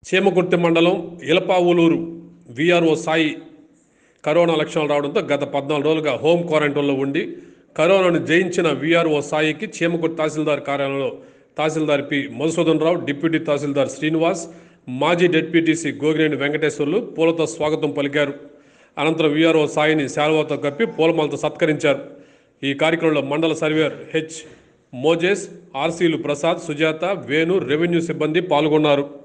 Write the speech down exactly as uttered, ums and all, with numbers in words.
చీమకుర్తి మండలం ఇలపావులూరు VRO Sai corona లక్షణాలు రావడంతో గత పద్నాలుగు రోజులుగా హోమ్ క్వారంటైన్లో ఉండి కరోనాను జయించిన వీఆర్ఓ సాయికి చీమకుర్తి తహసీల్దార్ కార్యాలయంలో తహసీల్దార్ పి మధుసూదన్ రావు, డిప్యూటీ తహసీల్దార్ శ్రీనివాస్, మాజీ డిప్యూటీసీ గోగినేని వెంకటేశ్వర్లు పూలతో స్వాగతం పలికారు. అనంతరం వీఆర్ఓ సాయిని శాలువాతో కప్పి పూలమాలతో సత్కరించారు. ఈ కార్యక్రమంలో మండల సర్వేయర్ హెచ్ మోజేస్, ఆర్సీలు ప్రసాద్, సుజాత, వేణు, రెవెన్యూ సిబ్బంది పాల్గొన్నారు.